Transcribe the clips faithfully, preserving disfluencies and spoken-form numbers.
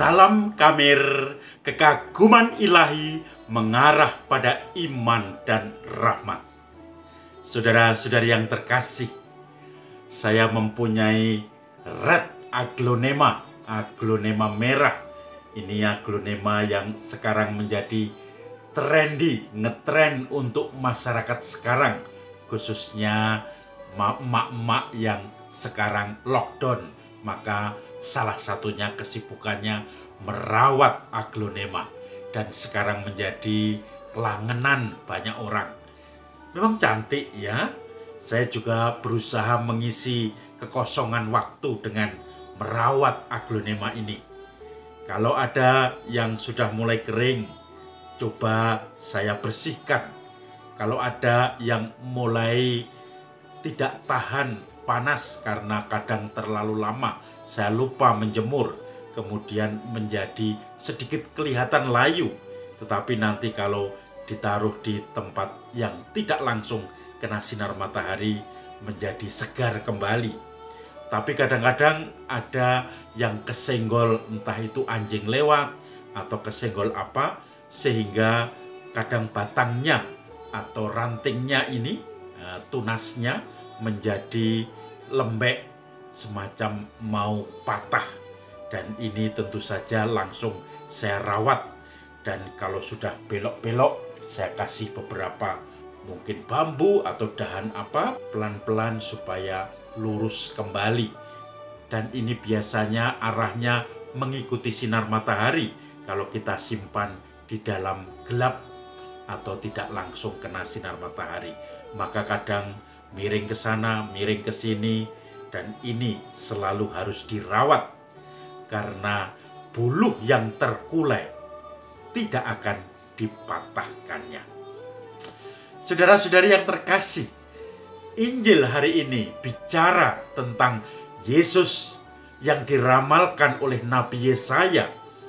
Salam Kamir, kekaguman ilahi mengarah pada iman dan rahmat. Saudara-saudari yang terkasih, saya mempunyai red aglonema, aglonema merah. Ini aglonema yang sekarang menjadi trendy, ngetren untuk masyarakat sekarang, khususnya emak-emak yang sekarang lockdown. Maka salah satunya kesibukannya merawat aglonema dan sekarang menjadi kelangenan banyak orang. Memang cantik ya. Saya juga berusaha mengisi kekosongan waktu dengan merawat aglonema ini. Kalau ada yang sudah mulai kering, coba saya bersihkan. Kalau ada yang mulai tidak tahan panas karena kadang terlalu lama, saya lupa menjemur, kemudian menjadi sedikit kelihatan layu. Tetapi nanti kalau ditaruh di tempat yang tidak langsung kena sinar matahari, menjadi segar kembali. Tapi kadang-kadang ada yang kesenggol, entah itu anjing lewat atau kesenggol apa, sehingga kadang batangnya atau rantingnya ini, tunasnya menjadi lembek, semacam mau patah. Dan ini tentu saja langsung saya rawat. Dan kalau sudah belok-belok, saya kasih beberapa mungkin bambu atau dahan apa, pelan-pelan supaya lurus kembali. Dan ini biasanya arahnya mengikuti sinar matahari. Kalau kita simpan di dalam gelap atau tidak langsung kena sinar matahari, maka kadang miring ke sana, miring ke sini, dan ini selalu harus dirawat karena buluh yang terkulai tidak akan dipatahkannya. Saudara-saudari yang terkasih, Injil hari ini bicara tentang Yesus yang diramalkan oleh Nabi Yesaya.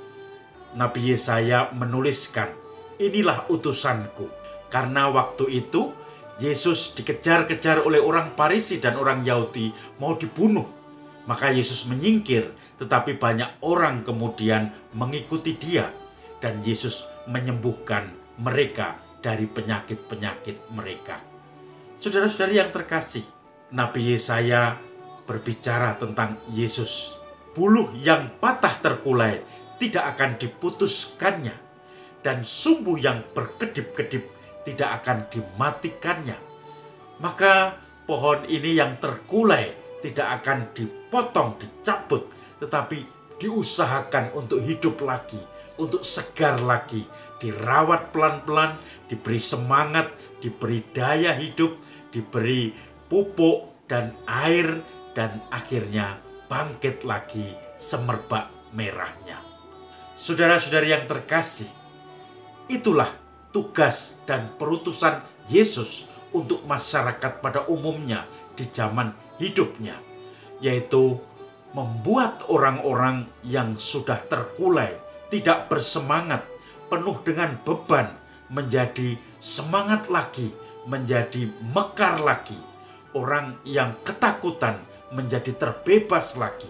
Nabi Yesaya menuliskan, "Inilah utusanku." Karena waktu itu Yesus dikejar-kejar oleh orang Farisi dan orang Yahudi, mau dibunuh. Maka Yesus menyingkir, tetapi banyak orang kemudian mengikuti dia. Dan Yesus menyembuhkan mereka dari penyakit-penyakit mereka. Saudara-saudari yang terkasih, Nabi Yesaya berbicara tentang Yesus. Buluh yang patah terkulai tidak akan diputuskannya, dan sumbu yang berkedip-kedip tidak akan dimatikannya. Maka pohon ini yang terkulai tidak akan dipotong, dicabut, tetapi diusahakan untuk hidup lagi, untuk segar lagi, dirawat pelan-pelan, diberi semangat, diberi daya hidup, diberi pupuk dan air, dan akhirnya bangkit lagi semerbak merahnya. Saudara-saudari yang terkasih, itulah tugas dan perutusan Yesus untuk masyarakat pada umumnya di zaman hidupnya, yaitu membuat orang-orang yang sudah terkulai, tidak bersemangat, penuh dengan beban, menjadi semangat lagi, menjadi mekar lagi. Orang yang ketakutan menjadi terbebas lagi.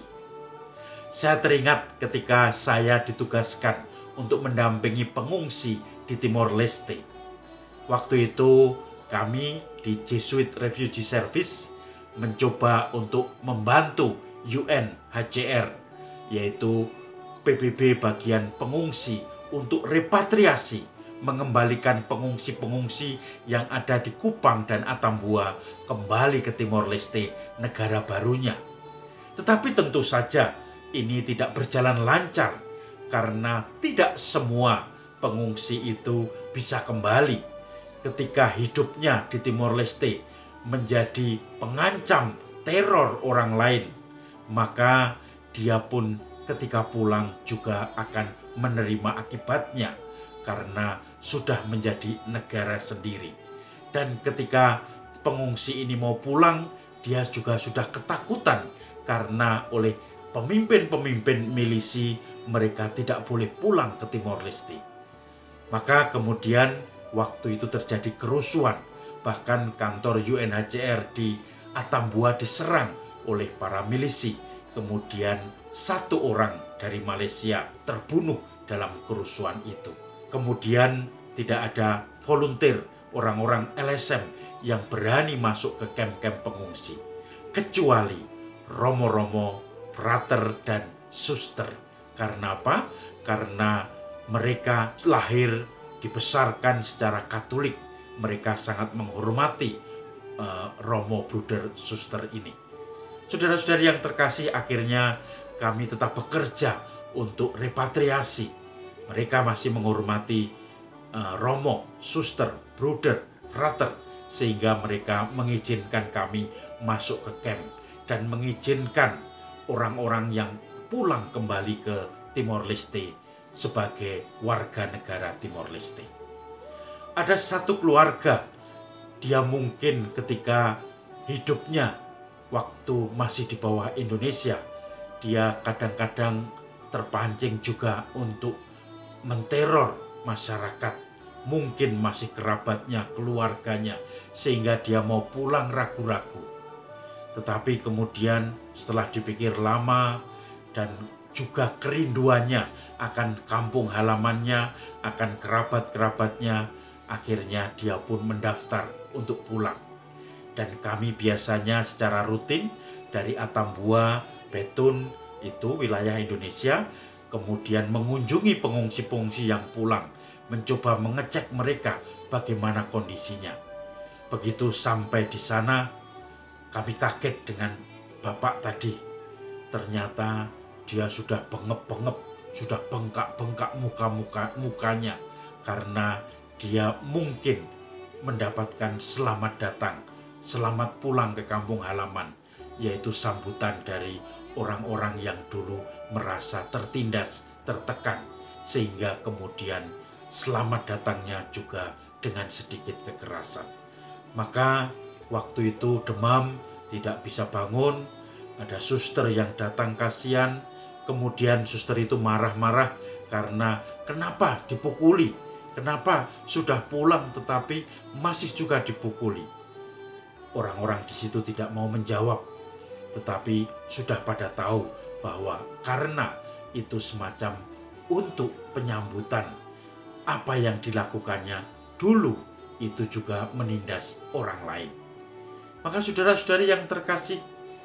Saya teringat ketika saya ditugaskan untuk mendampingi pengungsi di Timor Leste. Waktu itu kami di Jesuit Refugee Service mencoba untuk membantu U N H C R, yaitu P B B bagian pengungsi, untuk repatriasi, mengembalikan pengungsi-pengungsi yang ada di Kupang dan Atambua kembali ke Timor Leste, negara barunya. Tetapi tentu saja ini tidak berjalan lancar karena tidak semua pengungsi itu bisa kembali ketika hidupnya di Timor Leste menjadi pengancam teror orang lain. Maka dia pun ketika pulang juga akan menerima akibatnya karena sudah menjadi negara sendiri. Dan ketika pengungsi ini mau pulang, dia juga sudah ketakutan karena oleh pemimpin-pemimpin milisi mereka tidak boleh pulang ke Timor Leste. Maka kemudian waktu itu terjadi kerusuhan. Bahkan kantor U N H C R di Atambua diserang oleh para milisi. Kemudian satu orang dari Malaysia terbunuh dalam kerusuhan itu. Kemudian tidak ada volunteer, orang-orang L S M yang berani masuk ke kamp-kamp pengungsi, kecuali romo-romo, frater, dan suster. Karena apa? Karena mereka lahir dibesarkan secara Katolik. Mereka sangat menghormati uh, romo, bruder, suster ini. Saudara-saudari yang terkasih, akhirnya kami tetap bekerja untuk repatriasi. Mereka masih menghormati uh, romo, suster, bruder, frater, sehingga mereka mengizinkan kami masuk ke camp dan mengizinkan orang-orang yang pulang kembali ke Timor Leste sebagai warga negara Timor Leste. Ada satu keluarga, dia mungkin ketika hidupnya waktu masih di bawah Indonesia, dia kadang-kadang terpancing juga untuk menteror masyarakat. Mungkin masih kerabatnya, keluarganya, sehingga dia mau pulang ragu-ragu. Tetapi kemudian setelah dipikir lama dan juga kerinduannya akan kampung halamannya, akan kerabat-kerabatnya, akhirnya dia pun mendaftar untuk pulang. Dan kami biasanya secara rutin dari Atambua, Betun, itu wilayah Indonesia, kemudian mengunjungi pengungsi-pengungsi yang pulang, mencoba mengecek mereka bagaimana kondisinya. Begitu sampai di sana, kami kaget dengan bapak tadi. Ternyata dia sudah bengep-bengep, sudah bengkak-bengkak muka-muka mukanya karena dia mungkin mendapatkan selamat datang, selamat pulang ke kampung halaman, yaitu sambutan dari orang-orang yang dulu merasa tertindas, tertekan, sehingga kemudian selamat datangnya juga dengan sedikit kekerasan. Maka waktu itu demam, tidak bisa bangun, ada suster yang datang kasihan, kemudian suster itu marah-marah karena kenapa dipukuli, kenapa sudah pulang tetapi masih juga dipukuli. Orang-orang di situ tidak mau menjawab, tetapi sudah pada tahu bahwa karena itu semacam untuk penyambutan, apa yang dilakukannya dulu itu juga menindas orang lain. Maka saudara-saudari yang terkasih,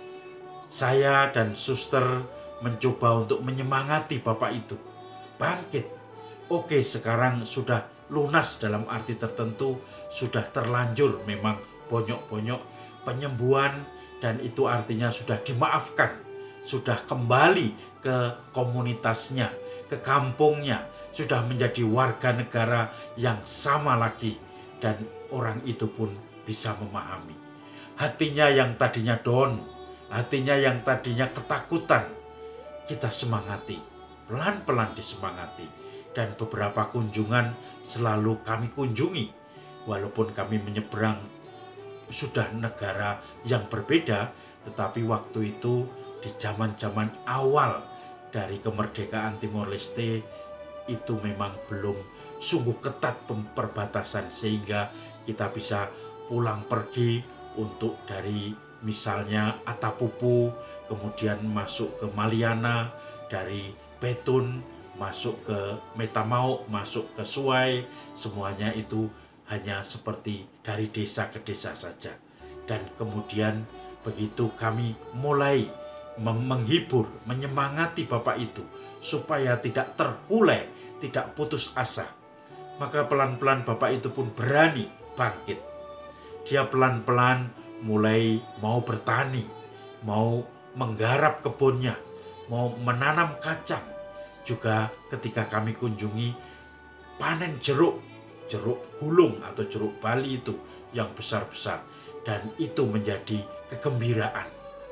saya dan suster mencoba untuk menyemangati bapak itu. Bangkit. Oke, sekarang sudah lunas dalam arti tertentu, sudah terlanjur memang bonyok-bonyok penyembuhan, dan itu artinya sudah dimaafkan, sudah kembali ke komunitasnya, ke kampungnya, sudah menjadi warga negara yang sama lagi, dan orang itu pun bisa memahami. Hatinya yang tadinya down, hatinya yang tadinya ketakutan, kita semangati, pelan-pelan disemangati. Dan beberapa kunjungan selalu kami kunjungi, walaupun kami menyeberang sudah negara yang berbeda, tetapi waktu itu di zaman-zaman awal dari kemerdekaan Timor Leste itu memang belum sungguh ketat perbatasan, sehingga kita bisa pulang pergi untuk dari misalnya Atapupu, kemudian masuk ke Maliana, dari Betun masuk ke Metamau, masuk ke Suai, semuanya itu hanya seperti dari desa ke desa saja. Dan kemudian begitu kami mulai menghibur, menyemangati bapak itu supaya tidak terkulai, tidak putus asa, maka pelan-pelan bapak itu pun berani bangkit. Dia pelan-pelan mulai mau bertani, mau menggarap kebunnya, mau menanam kacang. Juga ketika kami kunjungi panen jeruk, jeruk gulung atau jeruk Bali itu yang besar-besar, dan itu menjadi kegembiraan.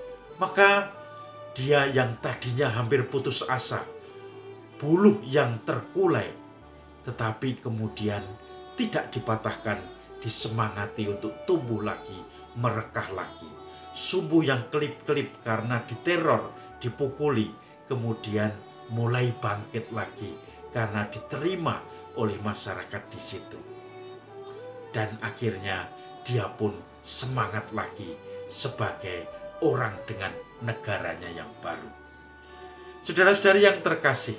Maka dia yang tadinya hampir putus asa, buluh yang terkulai, tetapi kemudian tidak dipatahkan, disemangati untuk tumbuh lagi, merekah lagi. Sumbu yang kelip-kelip karena diteror, dipukuli, kemudian mulai bangkit lagi karena diterima oleh masyarakat di situ. Dan akhirnya dia pun semangat lagi sebagai orang dengan negaranya yang baru. Saudara-saudari yang terkasih,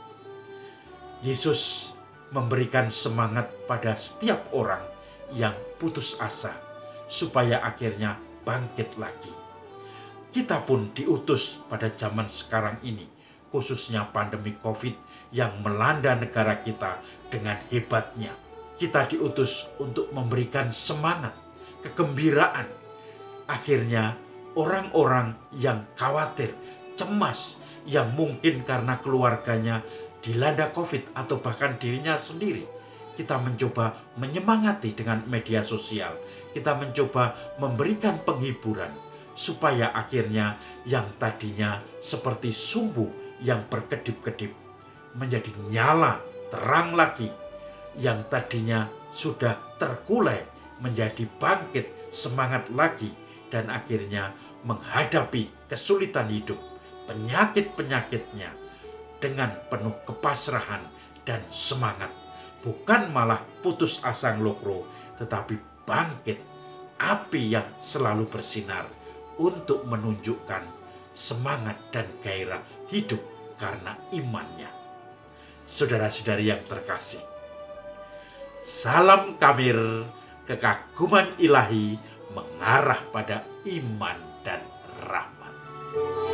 Yesus memberikan semangat pada setiap orang yang putus asa supaya akhirnya bangkit lagi. Kita pun diutus pada zaman sekarang ini, khususnya pandemi COVID yang melanda negara kita dengan hebatnya. Kita diutus untuk memberikan semangat, kegembiraan. Akhirnya orang-orang yang khawatir, cemas, yang mungkin karena keluarganya dilanda COVID atau bahkan dirinya sendiri, kita mencoba menyemangati dengan media sosial. Kita mencoba memberikan penghiburan supaya akhirnya yang tadinya seperti sumbu yang berkedip-kedip menjadi nyala terang lagi. Yang tadinya sudah terkulai menjadi bangkit semangat lagi dan akhirnya menghadapi kesulitan hidup, penyakit-penyakitnya dengan penuh kepasrahan dan semangat. Bukan malah putus asa nglokro, tetapi bangkit, api yang selalu bersinar untuk menunjukkan semangat dan gairah hidup karena imannya. Saudara-saudari yang terkasih, salam Kamir, kekaguman ilahi mengarah pada iman dan rahmat.